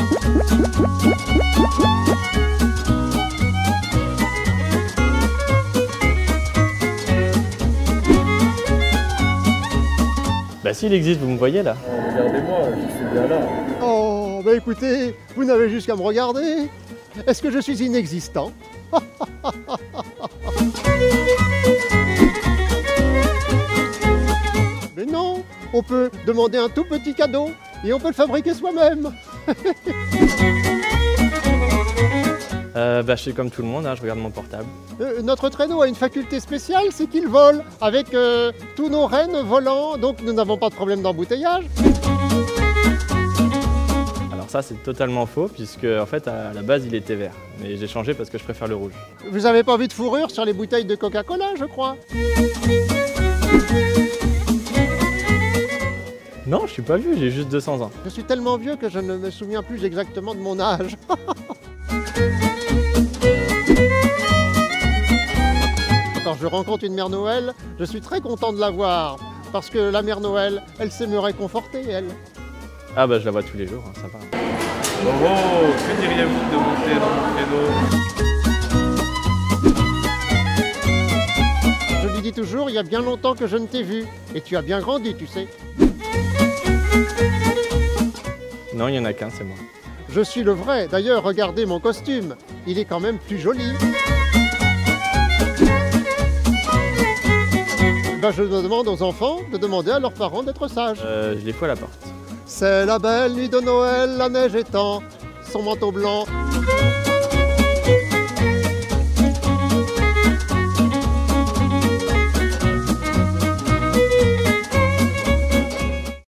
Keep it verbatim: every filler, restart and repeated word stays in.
Bah s'il existe, vous me voyez là? Oh, regardez-moi, je suis bien là. Oh, bah écoutez, vous n'avez juste qu'à me regarder. Est-ce que je suis inexistant? Mais non, on peut demander un tout petit cadeau et on peut le fabriquer soi-même. Euh, bah je suis comme tout le monde, hein, je regarde mon portable. Euh, notre traîneau a une faculté spéciale, c'est qu'il vole avec euh, tous nos rennes volants, donc nous n'avons pas de problème d'embouteillage. Alors ça c'est totalement faux, puisque en fait à la base il était vert. Mais j'ai changé parce que je préfère le rouge. Vous n'avez pas vu de fourrure sur les bouteilles de Coca-Cola, je crois? Non, je suis pas vieux, j'ai juste deux cents ans. Je suis tellement vieux que je ne me souviens plus exactement de mon âge. Quand je rencontre une mère Noël, je suis très content de la voir, parce que la mère Noël, elle sait me réconforter, elle. Ah bah je la vois tous les jours, hein, ça va. Oh, oh, que diriez-vous de monter dans mon créneau? Je lui dis toujours, il y a bien longtemps que je ne t'ai vu, et tu as bien grandi, tu sais. Non, il y en a qu'un, c'est moi. Je suis le vrai, d'ailleurs, regardez mon costume, il est quand même plus joli. Ben, je demande aux enfants de demander à leurs parents d'être sages. Euh, je les fous à la porte. C'est la belle nuit de Noël, la neige étend son manteau blanc.